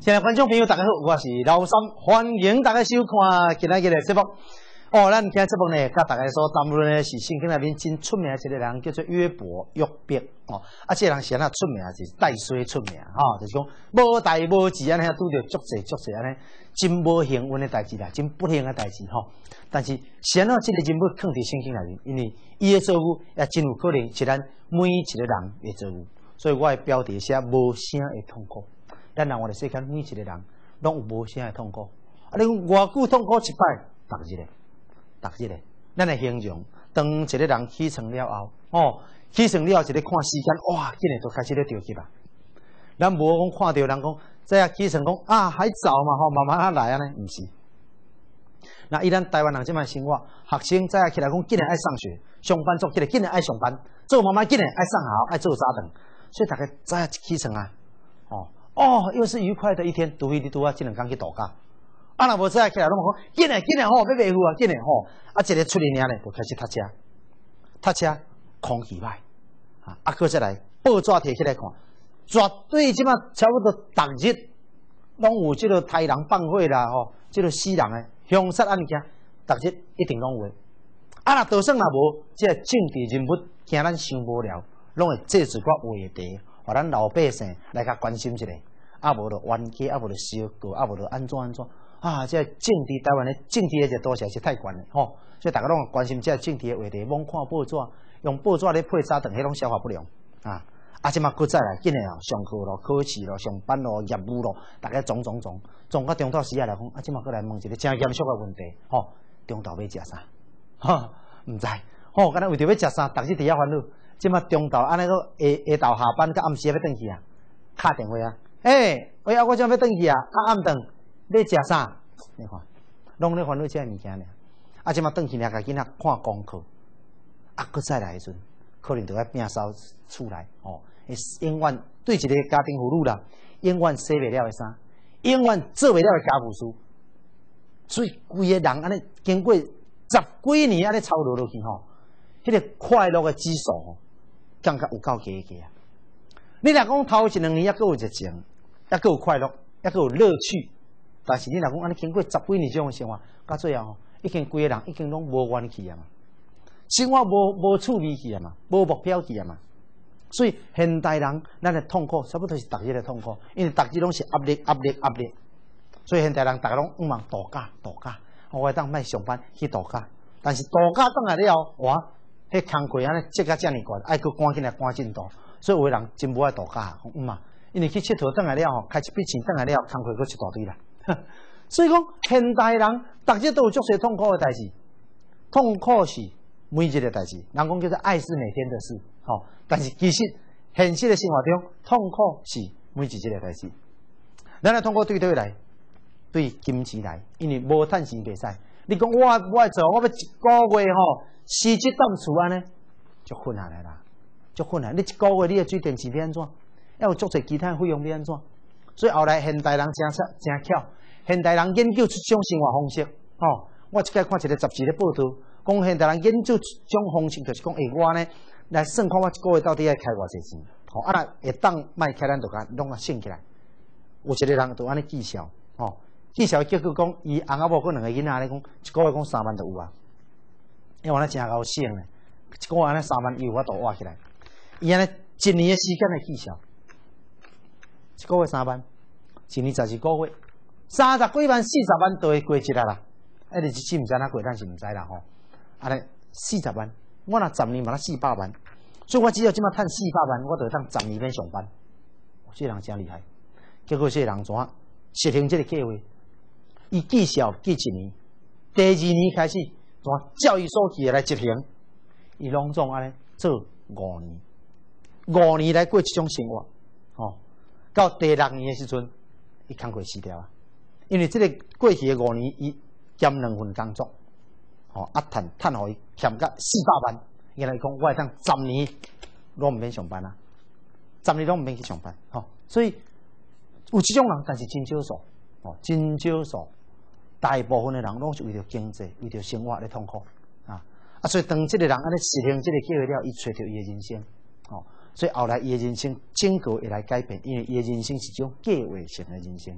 亲爱的观众朋友，大家好，我是老三，欢迎大家收看今仔日的节目。哦，咱今日节目呢，甲大家所谈论的是圣经内面真出名的一个人，叫做约伯约伯。哦，这个人是安怎出名，是带衰出名，就是讲无代无志安尼，拄着足济安尼，真无幸运的代志啦，真不幸的代志但是神这个人物放伫圣经内面，因为伊的作物也真有可能是咱每一个人的作物，所以我的标题写无声的痛苦。咱人活的世间，每一个人拢有无声的痛苦。你讲偌久痛苦一摆，逐日的，咱来形容，当一个人起床了后，起床了后，一个看时间，哇，竟然都开始咧着急啊！咱无讲看到人讲，这起床讲还早嘛，慢慢来安尼，毋是。那以咱台湾人即摆生活，学生早起来讲，竟然爱上学，上班族竟然爱上班，做妈妈竟然爱上学，爱做早顿，所以大家早起床又是愉快的一天，除非你拄啊，这两天去度假。若无早起来，拢讲紧诶，要袂赴紧诶一个出去尔咧，就开始读车，空气歹搁再来报纸摕起来看，绝对即马差不多逐日拢有即个杀人放火啦，即个死人诶，凶杀案件，逐日一定拢有诶。若就算若无，即个政治人物惊咱想无聊，拢会制作个话题。互咱老百姓来甲关心一下，无就冤家，无就烧过，无就安怎，这政治台湾的政治的热度实在是太悬了所以大家拢关心这政治的话题，罔看报纸，用报纸咧配早顿，迄拢消化不良即马搁再来，紧诶上课咯，考试咯，上班咯，业务咯，大家种到中昼时来讲，即马搁来问一个真严肃的问题，中昼要食啥？毋知，敢若为着要食啥，逐日伫遐烦恼。即马中昼安尼个下昼下班，甲暗时要转去敲电话喂我怎要转去暗顿要食啥？你看，拢咧烦恼这物件尔。即马转去甲囡仔看功课，搁再来时阵，可能就要摒扫厝内永远对一个家庭妇女啦，永远洗袂了的衫，永远做袂了的家务事，所以规个人安尼经过10几年安尼操劳落去迄个快乐的指数感觉有够低你若讲头1、2年还佫有热情，还佫有快乐，还佫有乐趣，但是你若讲安尼经过10几年这种生活，到最后已经规个人已经拢无元气嘛，生活无趣味去嘛，无目标去嘛。所以现代人咱的痛苦差不多是逐日的痛苦，因为逐日拢是压力。所以现代人大家拢忙度假，我当卖上班去度假，但是度假转来了后，迄工课安尼积甲遮尔悬，爱佫赶紧来赶进度，所以有个人真无爱度假，因为去佚佗转来了开一笔钱转来了，工课佫一大堆啦。所以讲现代人逐日都有足侪痛苦的代志，痛苦是每日的代志，人讲叫做爱是每天的事，但是其实现实的生活中，痛苦是每一日的代志。咱来痛苦对倒来，对金钱来，因为无趁钱袂使。你讲我爱做，我要1个月死这档厝安尼，足困难的啦，足困难。你1个月你的水电钱要安怎？要有足侪其他费用要安怎？所以后来现代人真巧，现代人研究出种生活方式。我即摆看一个杂志咧报道，讲现代人研究出种方式，就是讲我呢来算看我1个月到底要开偌济钱。若会当卖开，咱就甲拢算起来。有一个人就安尼计算，计算结果讲，伊翁仔某佫2个囡仔咧讲，1个月讲3万就有因为安尼真够省咧，1个月安尼3万，伊有法度活起来。伊安尼1年的时间来计算，1个月3万，1年12个月，30几万、40万都会过一日啦。日子毋知哪过，咱是毋知啦安尼40万，我若10年嘛，那400万，所以我只要即马趁400万，我就当10年免上班。这人真厉害。结果这人怎实行这个计划？伊计算计1年，第2年开始怎照伊所记来执行，伊拢总安尼做5年，5年来过这种生活，到第6年的时阵，伊工课死掉因为这个过去的5年，伊兼2份工作，趁互伊欠甲400万，原来讲我会当10年拢毋免上班10年拢毋免去上班，所以有这种人，但是真少数，真少数。大部分的人拢是为着经济、为着生活咧痛苦所以当这个人安尼实行这个计划了，伊找到伊的人生，所以后来伊的人生整个会来改变，因为伊的人生是种计划性的人生。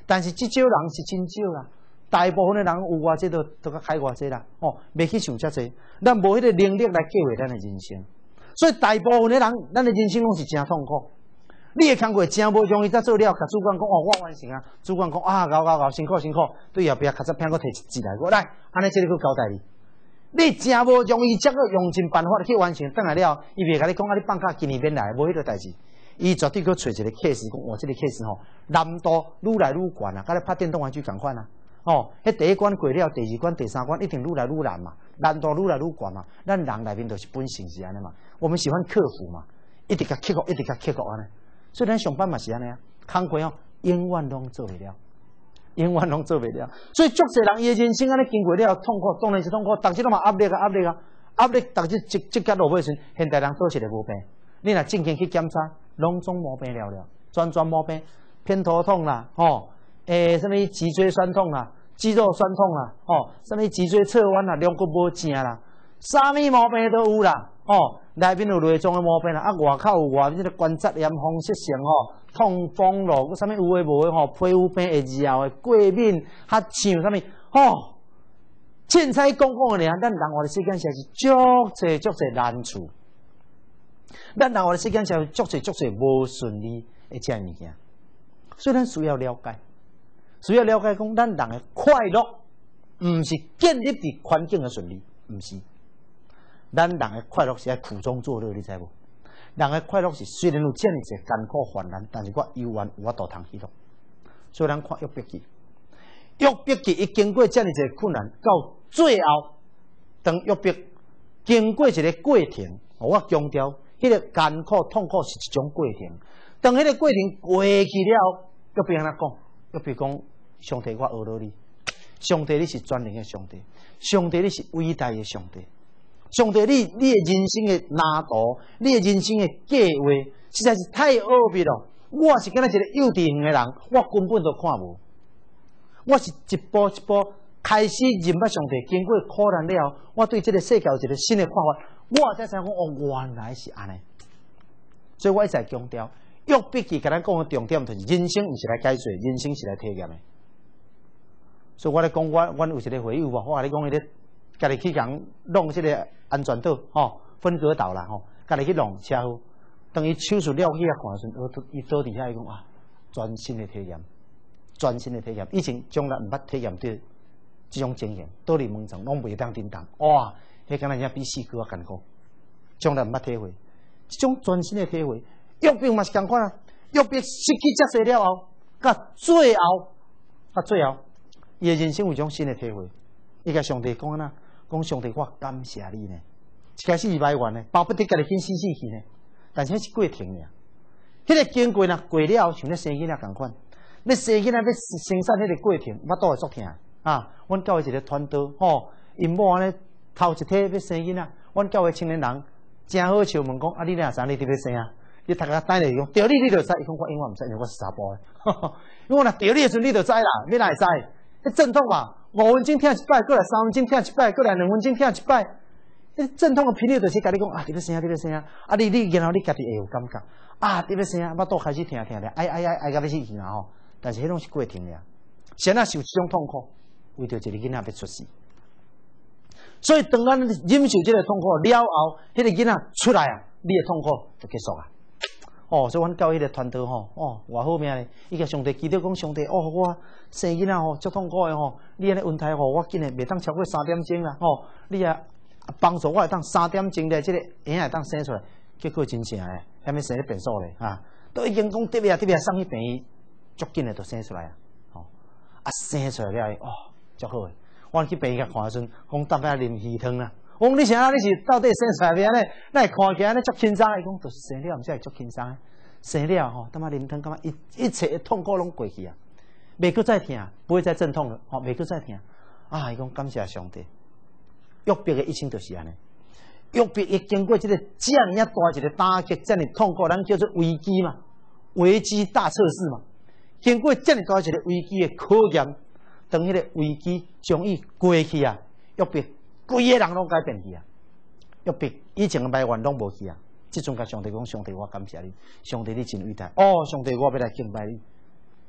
但是即少人是真少啦，大部分的人有偌济都较开偌济啦，哦，袂去想遮济，咱无迄个能力来计划咱的人生，所以大部分的人，咱的人生拢是真痛苦。你的工作真无容易，才做了，甲主管讲哦，我完成啊。主管讲啊，熬，辛苦辛苦，对后壁较早骗我摕一来过来，安尼即个去交代你。你真无容易，则个用尽办法去完成，等来了，伊袂甲你讲啊，你放假今年免来，无迄个代志。伊绝对去找一个 case， 讲哇，这个 case 吼难度愈来愈悬啊，甲咧拍电动玩具共款啊。哦，迄第一关过了，第二关、第三关一定愈来愈难嘛，难度愈来愈悬嘛。咱人内面就是本性是安尼嘛，我们喜欢克服嘛，一直甲克服，一直甲克服安尼。所以咱上班嘛是安尼啊，工课哦，永远拢做袂了，永远拢做袂了。所以足侪人伊的人生安尼经过了痛苦，当然是痛苦，逐日都嘛压力啊，压力啊，压力，逐日即刻落尾时，现代人倒一个无病。你若正经去检查，拢总毛病了，全毛病，偏头痛啦，吼，什么脊椎酸痛啦，肌肉酸痛啦，吼，什么脊椎侧弯啦，两骨无正啦，啥物毛病都有啦，哦，内面有内脏的毛病啦，啊，外口有外面这个关节炎、风湿性吼、痛风咯，啥物有诶无诶吼，皮肤病会热诶，过敏、哈呛啥物，吼，凊彩讲的尔，咱人活的时间实是足侪难处。咱人活的时间上足侪无顺利的这物件，所以咱需要了解，讲咱人的快乐，毋是建立伫环境的顺利，毋是。咱人的快乐是爱苦中作乐，你知无？人的快乐是虽然有这么一个艰苦患难，但是我犹原有法度通喜乐。所以咱看约伯记，约伯记伊经过这么一个困难，到最后，当约伯经过一个过程，我强调。迄个艰苦、痛苦是一种过程。当迄个过程过去了，约伯安怎讲？约伯讲：上帝，我学了你。上帝，你是全能的上帝。上帝，你是伟大的上帝。上帝，你的人生的蓝图，你的人生的计划，实在是太奥秘了。我是敢若一个幼稚园的人，我根本都看无。我是一步一步开始认捌上帝，经过苦难了，我对这个世界有一个新的看法。我才知讲哦，原来是安尼，所以我一直强调，约伯记甲咱讲的重点就是人生毋是来解说，人生是来体验的。所以我咧讲，我有一个会友我咧讲，伊咧家己去讲弄这个安全岛吼，分隔岛啦吼，家己去弄车祸，当伊手术了去遐看时，伊倒伫遐伊讲啊，全新的体验，全新的体验，以前从来毋捌体验到这种经验，倒伫门场拢袂当叮当，哇！迄敢若比死搁较艰苦，从来毋捌体会，这种全新的体会。约伯嘛是共款啊，约伯失去遮济了后，到最后，伊的人生有一种新的体会。伊甲上帝讲安那，讲上帝，我感谢你呢。一开始是埋怨呢，巴不得家己先死去呢，但是迄是过程尔。迄个经过呢，过了后像咧生囡仔共款，咧生囡仔要生产迄个过程，我都会足疼啊。阮教会一个团队吼，因某安尼。头一体要生囡仔，阮教会青年人真好笑，问讲啊，你哪知你伫要生啊？你头壳等咧讲，对你就知，伊讲我永远毋知，因为我是查甫的。因为若对你的时阵，你就知啦，你哪会知？迄阵痛嘛，5分钟听一摆，过来3分钟听一摆，过来2分钟听一摆。迄阵痛的频率就是甲你讲啊，你要生啊，你要生啊，啊你然后你家己会有感觉啊，你要生啊，我都开始听咧，爱到要死去啊吼。但是迄拢是过程俩，先啊受这种痛苦，为着一个囡仔要出世。所以，当咱忍受这个痛苦了后，迄个囡仔出来啊，你的痛苦就结束啊。哦，所以阮教迄个团队吼，哦，偌好命咧！伊甲上帝祈祷讲，上帝，哦，我生囡仔吼，足痛苦的吼，你安尼温台吼，我紧诶袂当超过3点钟啦，吼，你啊帮助我会当3点钟咧，这个婴会当生出来，结果真正诶，还没生咧变数咧啊！都已经讲得呀，送去病院，足紧诶就生出来啊！吼，啊生出来了，哦，足好诶。我去病院甲看时阵，讲等下啉鱼汤啦。我讲你啥？你是到底生出来安尼？咱会看起来安尼足轻松。伊讲就是生了，毋才会足轻松。生了吼，等下啉汤，感觉一切的痛苦拢过去啊，袂搁再疼，不会再阵痛了。吼，袂搁再疼。啊，伊讲感谢上帝。约伯的一生就是安尼。约伯伊经过这个这样大一个打击，这样痛苦，咱叫做危机嘛，危机大测试嘛。经过这样大一个危机的考验。当迄个危机终于过去啊，约伯规个人拢改变去啊。约伯以前的埋怨拢无去啊，即阵甲上帝讲：上帝，我感谢你，上帝你真伟大。哦，上帝，我要来敬拜你。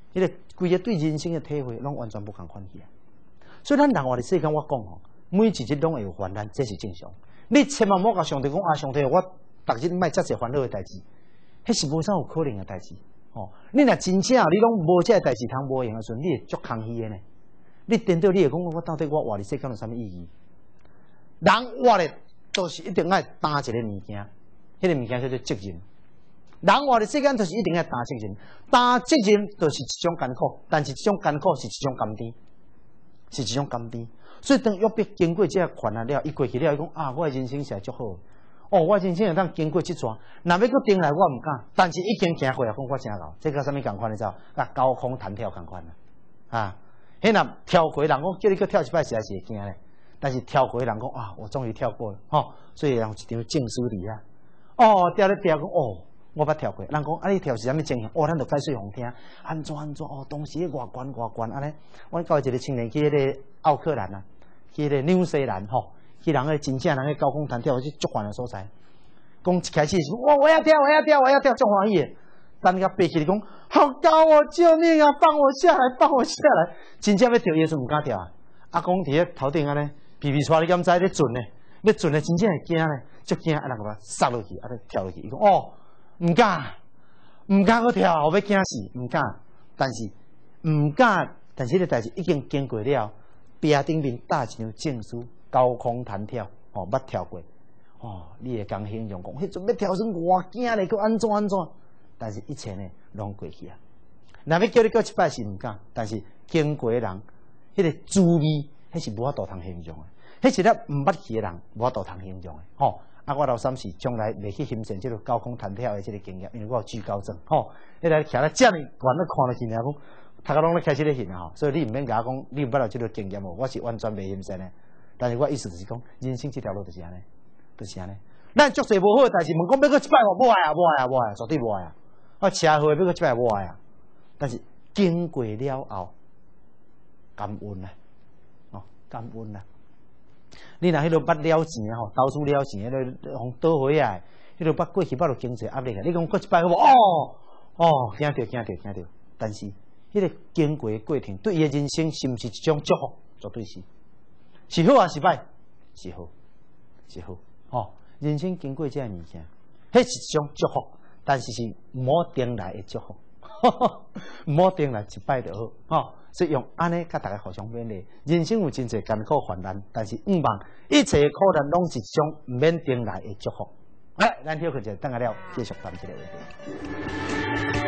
迄个规个对人生的体会，拢完全不共款去啊。所以咱人活的世间，我讲吼，每一日拢会有烦难，这是正常。你千万莫甲上帝讲啊，上帝，我逐日莫遮济烦恼的代志，迄是无啥有可能的代志。哦，你若真正你拢无遮代志通无用的时阵，你会足空虚的呢。你颠倒你会讲，我到底我活的世间有啥物意义？人活的都是一定爱担一个物件，迄个物件叫做责任。人活的世间就是一定要担责任，担责任就是一种艰苦，但是这种艰苦是一种甘甜，是一种甘甜。所以当约伯经过这困难了，伊过去了，伊讲啊，我的人生是足好。哦，我人生会当经过这桩，若要搁顶来我毋敢，但是已经行过来，讲我真老，这个啥物共款？你知道？甲高空弹跳共款啊！迄若跳过人讲叫你搁跳一摆，实在是会惊咧。但是跳过人讲啊，我终于跳过了，吼、所以人一张证书伫啊。哦，跳咧跳讲哦。我捌跳过，人讲啊，你跳是啥物情形？哦，咱就解释互听，安怎？哦，当时偌悬安尼。阮交一个青年去迄个奥克兰啊，去迄个纽西兰吼，去人个真正人个高空弹跳去足悬的所在。讲一开始是我要跳，足欢喜的。等甲爬起来讲，好高哦，救命啊！放我下来！真正要跳，耶稣毋敢跳啊。啊，讲伫咧头顶安尼，皮皮喘，你敢知咧准呢？要准咧，真正会惊咧，足惊啊！人个杀落去，啊，跳落去，伊讲哦。唔敢去跳，我要惊死，唔敢。但是唔敢，但是这个代志已经经过了，壁顶面打一张证书，高空弹跳，哦，捌跳过，哦，你会讲形容讲，迄阵要跳算偌惊咧，佮安怎？但是一切呢，拢过去啊。若要叫你过一摆是唔敢，但是经过的人，迄个滋味，迄是无法度通形容的，迄是咧唔捌去的人无法度通形容的，吼。啊，我老三是将来袂去欣赏这个高空弹跳的这个经验，因为我有惧高症，吼。迄个徛咧遮尔悬咧看落去，尔讲，大家拢咧开始咧欣啊，吼。所以你毋免甲我讲，你有捌到这个经验无？我是完全袂欣赏的。但是我意思就是讲，人生这条路就是安尼，就是安尼。咱足侪无好的代志，问讲要过一摆无？无爱啊，绝对无爱啊。我车祸要过一摆无爱啊。但是经过了后，感恩啊，哦，感恩啊。你若迄落捌了钱吼，投资了钱，迄落互倒回来，迄落捌过去捌落经济压力啊。你讲过一摆好无？惊着。但是迄个经过的过程，对伊的人生是毋是一种祝福？绝对是。是好啊，是歹？是好。哦，人生经过这物件，迄是一种祝福，但是是唔好定来的祝福，唔好定来一摆就好，吼。所以用安尼，甲大家互相勉励。人生有真侪艰苦患难，但是毋忘一切苦难拢是一种免定来的祝福。来，咱休息一下，等下了继续谈这个话题。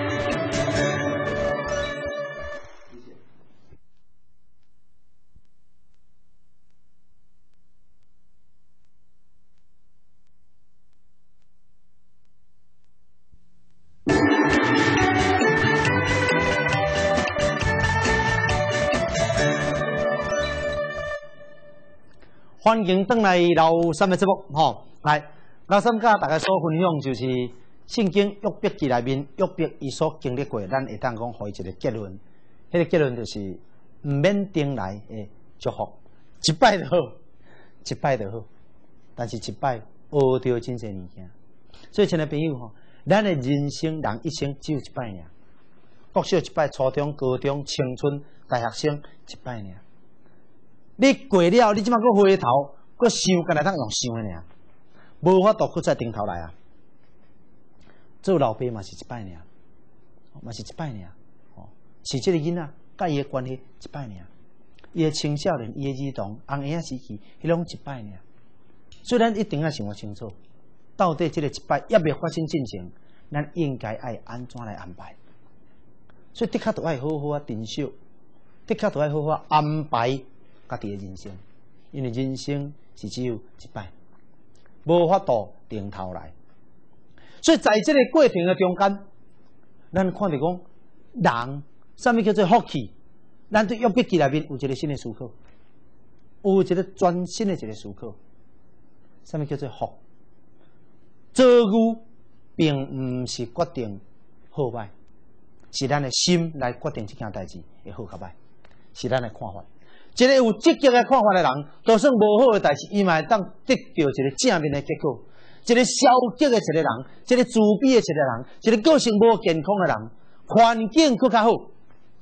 欢迎登来老三的节目，吼！来，老三甲大家所分享就是圣经约伯记内面约伯伊所经历过，咱会当讲互伊一个结论。迄个结论就是毋免等来的祝福，一摆就好，但是一摆学到真侪物件。所以，亲爱朋友吼，咱的人生人一生只有一摆尔，国小一摆，初中、高中、青春、大学生一摆尔。你过了，你即马搁回头，搁想，干来通用想的尔，无法度搁再顶头来啊！做老爸嘛是一摆尔，嘛是一摆尔，哦，是这个囡仔甲伊的关系一摆尔，伊的青少年、伊的儿童、红婴仔时期，迄拢一摆尔。所以咱一定要想清楚，到底这个一摆也未发生进程，咱应该爱安怎来安排？所以的确都爱好好啊珍惜，的确都爱好好安排。家己的人生，因为人生是只有一摆，无法度定头来。所以在这个过程的中间，咱看到讲人，什么叫做福气？咱对约伯记内面有一个新的思考，有一个全新的一个思考。什么叫做福？遭遇并唔是决定好歹，是咱的心来决定这件代志会好较歹，是咱的看法。一个有积极的看法的人，就算无好的代志，伊嘛会当得到一个正面的结果。一个消极的一个人，一个自卑的一个人，一个个性无健康的人，环境更较好，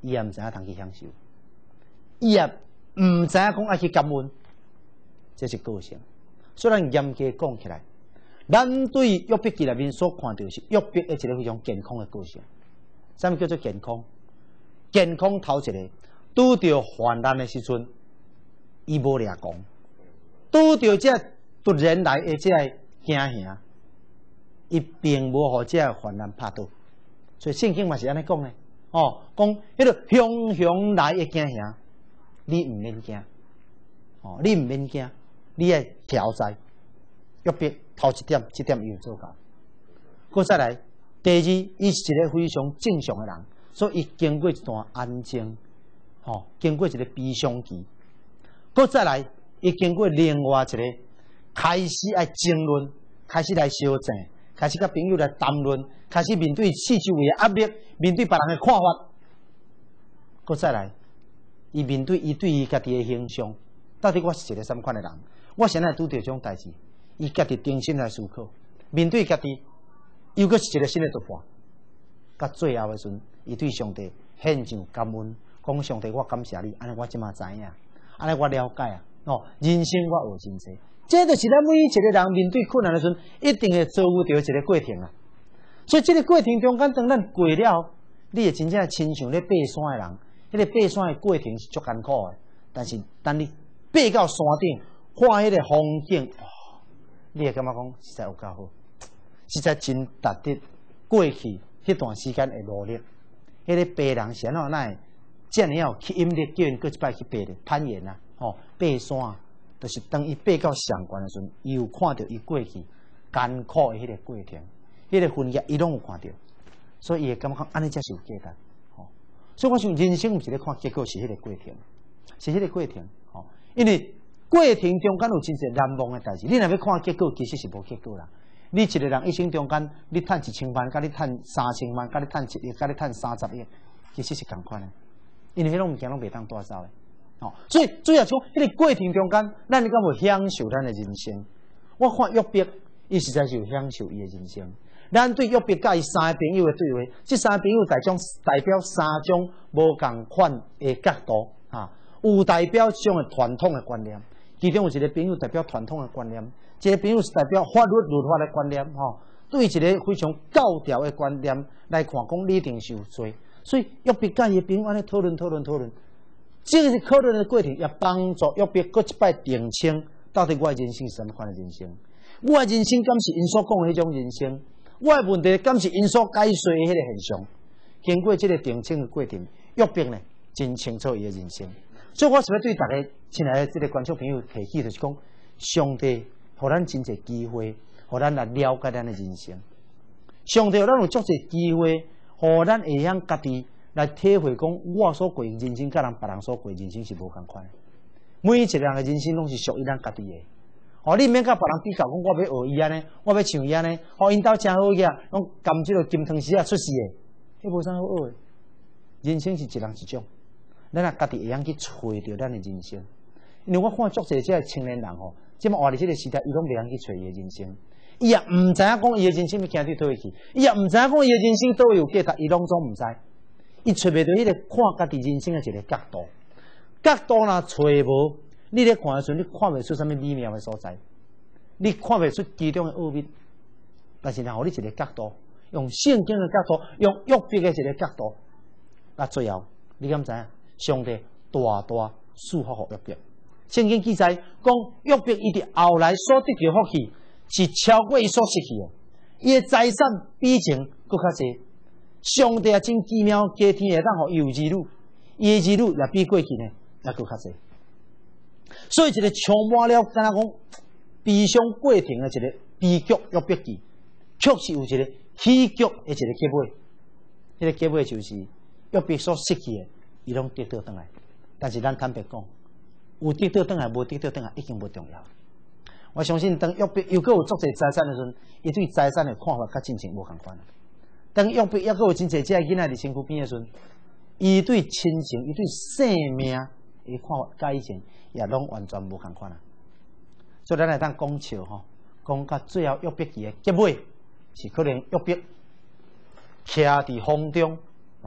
伊也毋知影通去享受，伊也毋知影讲爱去感恩，这是个性。虽然严格讲起来，咱对约伯记内面所看到是约伯的一个非常健康的个性。啥物叫做健康？健康头一个，拄着患难的时阵，伊无掠讲；拄着这突然来的这惊吓，伊并无互这患难拍倒。所以圣经嘛是安尼讲的，哦，讲迄个汹汹来的惊吓，你毋免惊，哦，你毋免惊，你爱调在。约伯头一点，这点伊有做到。搁再来，第二，伊是一个非常正常的人，所以伊经过一段安静，吼，经过一个悲伤期。搁再来，伊经过另外一个开始爱争论，开始来相争，开始甲朋友来谈论，开始面对四周围的压力，面对别人的看法。搁再来，伊面对伊对伊家己的形象，到底我是一个什么款的人？我现在拄着这种代志。伊家己定心来思考，面对家己，又阁是一个新的突破。到最后的时阵，伊对上帝献上感恩，讲上帝，我感谢你，安尼我即马知影，安尼我了解啊。哦，人生我学真济，这就是咱每一个人面对困难的时阵，一定会遭遇到一个过程啊。所以这个过程中间，当咱过了，你会真正亲像咧爬山的人，迄个爬山的过程是足艰苦的，但是当你爬到山顶，看迄个风景。你会感觉讲实在有够好，实在真值得过去迄段时间的努力。迄个爬人是安怎会遮尔有吸引力，叫因过一摆去爬咧攀岩啊，吼爬山，就是当伊爬到上悬的时阵，伊有看到伊过去艰苦的迄个过程，迄个分页伊拢有看到，所以伊会感觉讲安尼才是有价值。吼，所以我想人生毋是咧看结果，是迄个过程，是迄个过程。吼，因为过程中间有真侪难忘的代志，你若要看结果，其实是无结果啦。你一个人一生中间，你赚1000万，甲你赚3000万，甲你赚1亿，甲你赚30亿，其实是共款的。因为迄种物件拢袂当带走的。哦，所以主要讲，迄个过程中间，咱你敢有享受咱的人生？我看约伯，伊实在是有享受伊的人生。咱对约伯甲伊三个朋友的对话，这三个朋友代表三种无共款的角度啊，有代表这种的传统的观念。其中有一个朋友代表传统的观念，一个朋友是代表法律律法的观念，吼，对一个非常教条的观念来看，讲你一定是有罪。所以约伯甲伊的朋友安尼讨论，这个是讨论的过程，也帮助约伯搁一摆定清，到底我的人生是什么款的人生？我的人生敢是因所讲的迄种人生？我的问题敢是因所解说的迄个现象？经过这个定清的过程，约伯呢真清楚伊的人生。所以我想要对大家亲爱的这个观众朋友提起，就是讲，上帝互咱真侪机会，互咱来了解咱的人生。上帝互咱有足侪机会，互咱会晓家己来体会讲，我所过人生，甲别人所过人生是无共款。每一个人的人生拢是属于咱家己的。哦，你免甲别人比较，讲我要学伊安尼，我要像伊安尼，哦，因兜真好个，拢甘即个金汤匙啊出世的，迄无啥好学的。人生是一人一种。咱也家己会晓去找到咱的人生，因为我看足侪这青年人吼，即马活伫这个时代，伊拢袂晓去找伊的人生，伊也毋知影讲伊的人生要行对倒位去，伊也毋知影讲伊的人生倒位有价值，伊拢总毋知，伊找袂到迄个看家己人生的一个角度，角度若找无，你咧看的时阵，你看袂出啥物美妙的所在，你看袂出其中的奥秘，但是若互你一个角度，用圣经的角度，用约伯的一个角度，那最后你敢知影？上帝大祝福予约伯。圣经记载讲，约伯伊伫后来所得到福气，是超过伊所失去的。伊的财产比前搁较济。上帝也真奇妙，加天会当互伊有儿女，伊的儿女也比过去呢也搁较济。所以一个充满了敢若讲悲伤过程的一个悲剧约伯记，确实有一个喜剧的一个结尾。迄个结尾就是约伯所失去的。伊拢得到转来，但是咱坦白讲，有得到转来，无得到转来已经无重要。我相信，当约伯又搁有足侪财产的时阵，伊对财产的看法甲进前无共款。当约伯抑搁有真侪这囡仔伫身躯边的时阵，伊对亲情、伊对生命的看法甲以前也拢完全无共款啊。所以咱来当讲笑吼，讲到最后约伯记的结尾是可能约伯徛伫风中。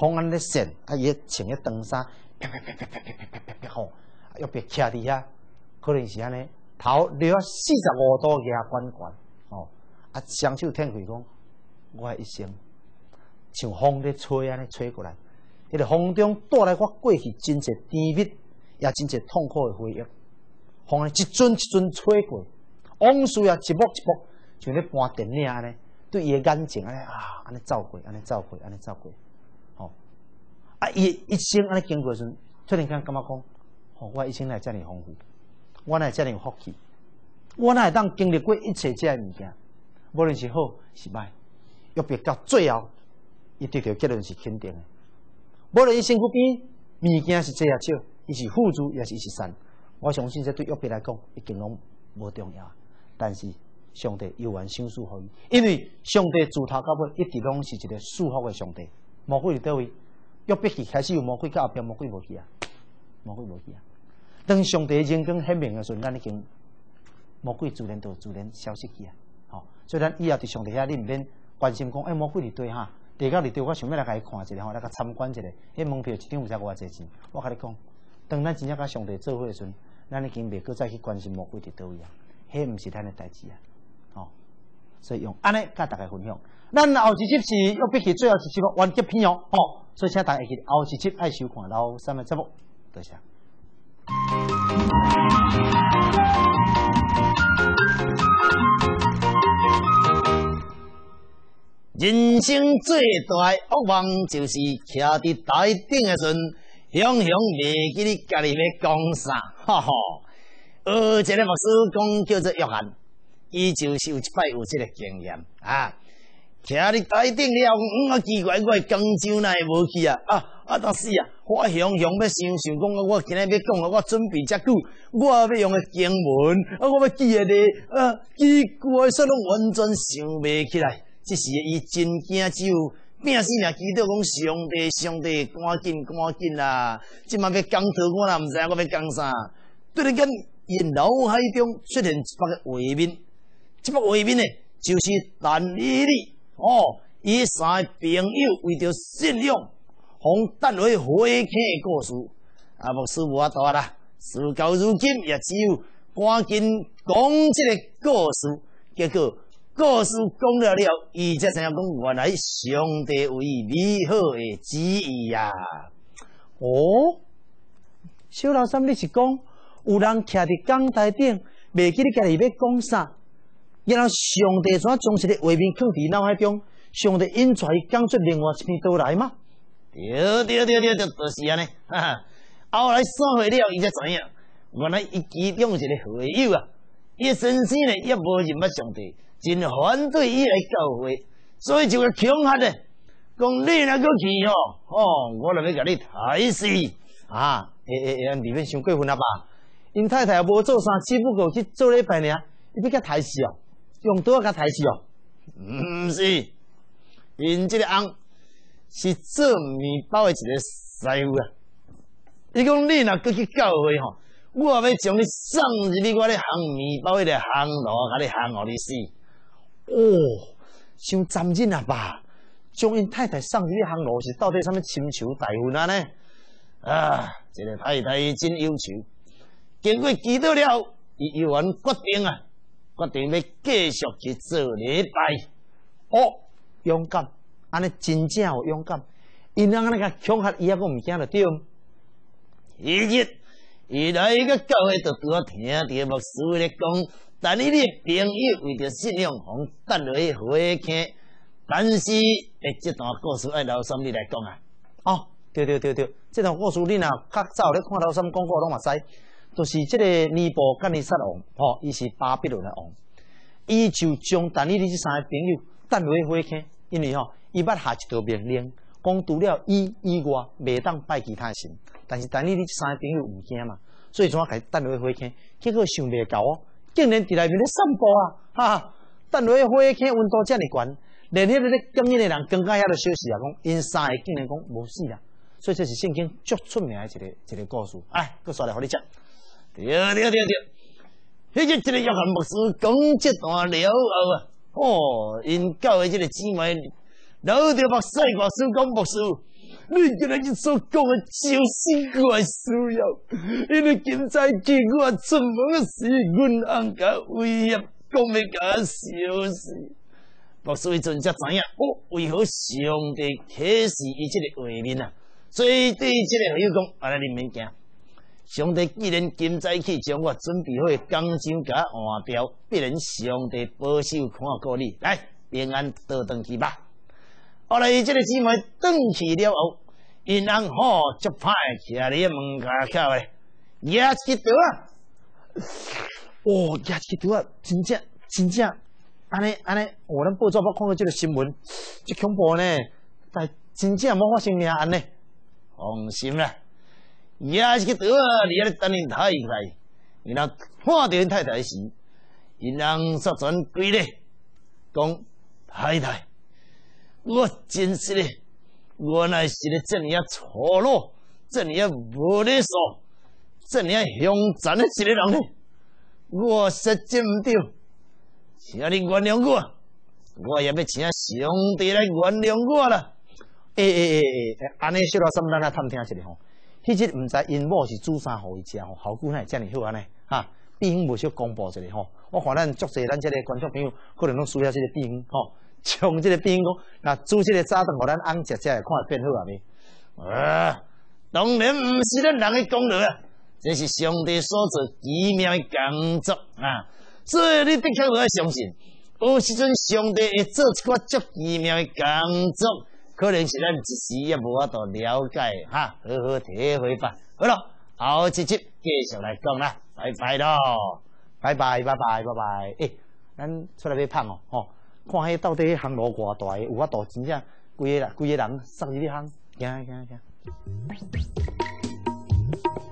风安咧扇，啊伊穿个长衫，啪吼，又别徛伫遐，可能是安尼，头掠45度牙关关，哦，啊双手挺开讲，我一生像风咧吹安尼吹过来，迄个风中带来我过去真侪甜蜜，也真侪痛苦的回忆。风一阵一阵吹过，往事也一幕一幕，像咧搬电影安尼，对伊的眼睛安尼啊，安尼走过，安尼走过，安尼走过，吼、啊伊一生安尼经过时，突然间感觉讲，吼、我一生来遮尔丰富，我哪会遮尔有福气，我哪会当经历过一切遮物件，无论是好是歹，约别到最后，伊得到结论是肯定的。无论伊身躯边物件是多也少，伊是富足也是伊是善。我相信这对约伯来讲已经拢无重要，但是上帝有缘赏赐予伊，因为上帝自头到尾一直拢是一个祝福的上帝。魔鬼伫倒位？约伯去开始有魔鬼，到后壁魔鬼无去啊，魔鬼无去啊。当上帝人光显明的时候，咱已经魔鬼自然消失去啊。吼，所以咱以后伫上帝遐，你毋免关心讲，魔鬼伫对哈？地到伫对，我想要来甲伊看一下吼，来甲参观一下。迄门票一张毋知偌济钱，我甲你讲，当咱真正甲上帝做伙的时阵。咱已经袂搁再去关心魔鬼伫倒位啊，迄毋是咱的代志啊，吼、所以用安尼甲大家分享。咱后一集是约伯记最后一集完结篇哦，吼、所以请大家记后一集爱收看老三的节目，多谢。人生最大的恶梦就是徛伫台顶的时阵。雄雄袂记你家己要讲啥，哈哈！一个牧师讲叫做约翰，伊就是有一摆有这个经验啊。徛伫台顶了，奇怪，我的工匠哪会无去啊？但是啊，我雄雄要想讲，我今日要讲我准备遮久，我要用的经文，我要记的奇怪说拢完全想袂起来。这时伊真惊，只有。拼死命祈祷讲上帝，赶紧啦！即摆要讲套，我也毋知我要讲啥。突然间，伊脑海中出现一幅个画面，这幅画面呢，就是但以理哦，伊三个朋友为着信仰，互等为花客的故事。牧师无法度啦，事到如今，也只有赶紧讲这个故事，结果。故事讲了了，伊才知影讲，原来上帝有伊美好的旨意呀、哦，小老三，你是讲有人徛伫讲台顶，袂记你家己要讲啥，然后上帝怎将这个画面放伫脑海中，上帝引出伊讲出另外一篇道来吗？对，就是安尼。后来散会了，伊才知影，原来伊其中一个会友啊，伊先生呢也无认捌上帝。真反对伊来教会，所以就会恐吓咧，讲你若搁去我就要甲你抬死啊！里面伤过分啊吧？因太太也无做啥，只不过去做礼拜尔，伊要甲抬死哦，用刀甲抬死哦？毋是，因这个翁是做面包的一个师傅啊。伊讲你若搁去教会我要将你送入去我咧烘面包迄个烘炉，甲你烘互你死。哦，伤残忍啊吧！将因太太送入去烘炉是到底什么亲像大婚啊呢？这个太太真优秀。经过祈祷了，伊有缘决定要继续去做礼拜。勇敢，安尼真正有勇敢。因人安尼甲恐吓伊，还佫毋惊着对。伊来个教会，就拄好听到牧师咧讲。但你的朋友为着信仰，互等落去花客，但是这段故事爱老三你来讲啊。对，这段故事你若较早咧看老三讲过，拢嘛知，就是这个尼布甲尼撒王，伊是巴比伦的王，伊就将但以理这三个朋友等落去花客，因为伊捌下一道命令，讲除了伊以外，袂当拜其他神，但是但以理这三个朋友毋惊嘛，所以怎啊甲伊等落去花客，结果想袂到竟然伫内面咧散步等落去花客温度遮尔悬，连迄个咧讲因的人更加遐个小事讲因三个竟然讲无死啦，所以这是圣经足出名的一个故事。佫说来互你食。对，迄个一个约翰牧师讲这段了后因教会这个姊妹老着目屎牧师讲牧师， 你今日所讲的就是我需要，因为今早起我出门时，阮翁甲威胁，讲要甲我烧死。我所以阵才知影，为何上帝启示伊这个画面啊？所以对这个朋友讲，安尼你免惊。上帝既然今早起将我准备好的钢枪甲换掉，必然上帝保守看顾你，来平安倒转去吧。后来这个姊妹转去了后，因翁足歹徛伫门口咧，压一刀啊！压一刀啊！真正，安尼，我咱报纸捌看到这个新闻，这恐怖呢，但真正无发生命案呢。放心啦。也是去倒啊！你咧等因太太，然后看到因太太时，因翁煞转归咧，讲太太，我真是咧，我乃是咧这样粗鲁、这样无礼数、这样凶残的一个人咧，我实真唔对，请你原谅我，我也要请上帝来原谅我啦。 安尼小老三咱来探听一下吼。迄日毋知因某是煮啥互伊食吼，效果乃会遮尔好安尼哈？秘方无小公布一下吼，我看咱足侪咱这个观众朋友可能拢需要这个秘方吼，从这个秘方讲，那煮这个早顿互咱翁食食会看会变好啊未？当然毋是咱人的功劳啊，这是上帝所做奇妙的工作啊！所以你的确要相信，有时阵上帝会做一寡足奇妙的工作。可能是咱一时也无法度了解哈，好好体会吧。好了，后一集继续来讲啦，拜拜咯，拜拜。咱出来要捧哦，看迄到底迄巷路偌大个，有法度真正规个人塞入去巷，行。